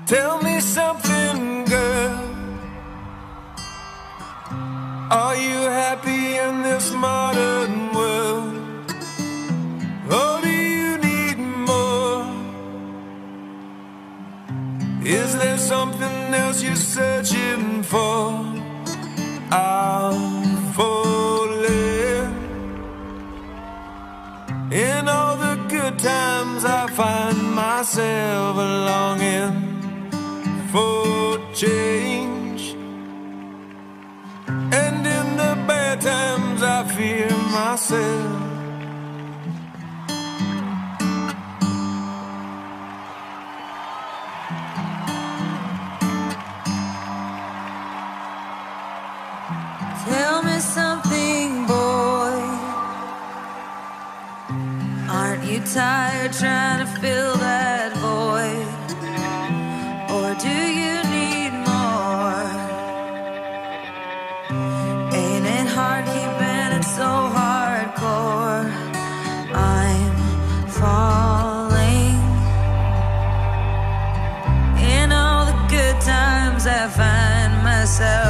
Tell me something, girl. Are you happy in this modern world? Or do you need more? Is there something else you're searching for? I'm falling. In all the good times I find myself longing for change, and in the bad times I fear myself. Tell me something, boy. Aren't you tired trying to fill that void? Or do you need more? Ain't it hard keeping it so hardcore? I'm falling. In all the good times I find myself